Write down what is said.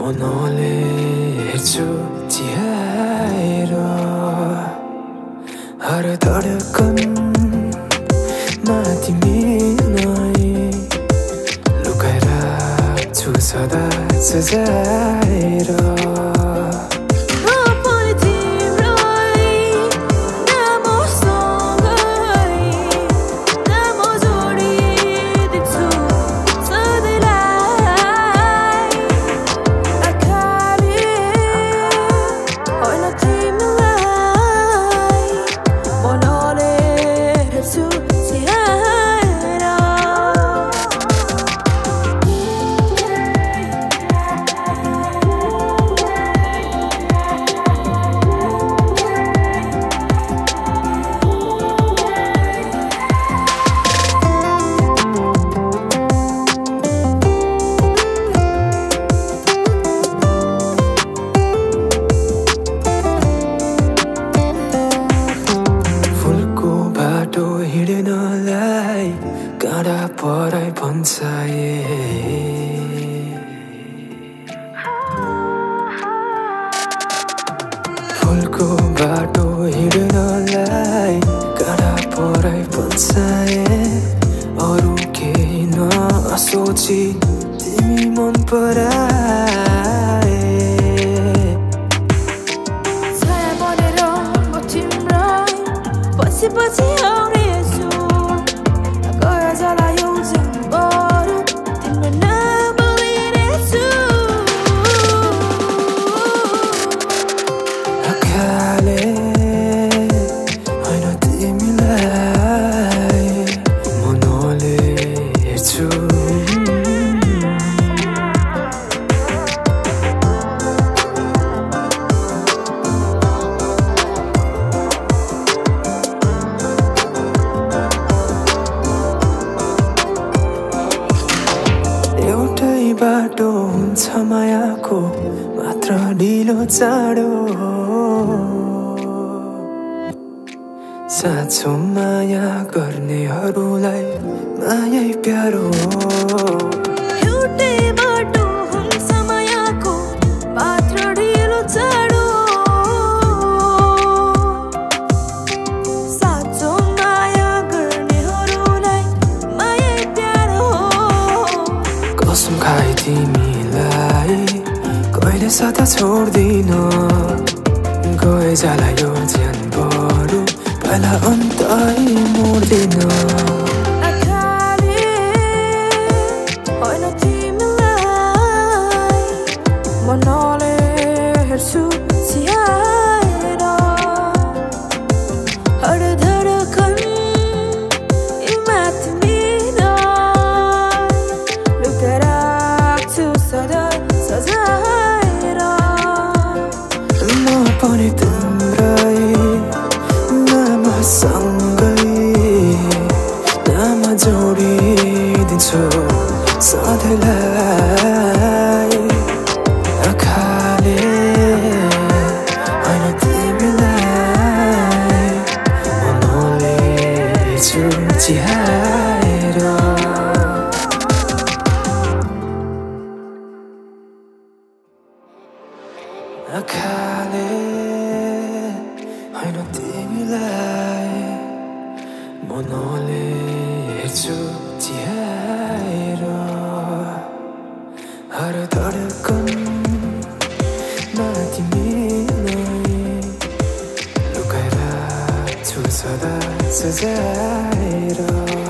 मनले हेर्छु चिहाएर हर धडकनमा तिमीलाई लुकाएर छु सदा सजाएर काँडा पराई भन्छ फुलको बाटो हिँड्नलाई काँडा पराई भन्छ अरू केही नसोची तिमी मन पराए छाया बनेर म तिम्रै पछि पछि आउनेछु बाटो हुन्छ मायाको मात्र ढिलो चाँडो साँचो माया गर्नेहरूलाई मायै प्यारो एउटै बाटो हुन्छ मायाको मात्र ढिलो चाँडो साँचो माया गर्नेहरूलाई मायै प्यारो कसम खाए तिमीलाई कहिले साथ छोड्दिन गए जाला यो ज्यान बरु पहिला अन्तै मोड्दिन आँखाले होइन तिमीलाई मनले हेर्छु चिहाएर हर धडकनमा तिमीलाई लुकाएर राख्छु सदा सजाएर म पनि तिम्रै सँगै नाम जोडिदिन्छु सधैँलाई आँखाले होइन तिमीलाई मनले हेर्छु चिहाएर आँखाले होइन तिमीलाई मनले हेर्छु चिहाएर हर धडकनमा तिमीलाई लुकाएर छु सदा सजाएर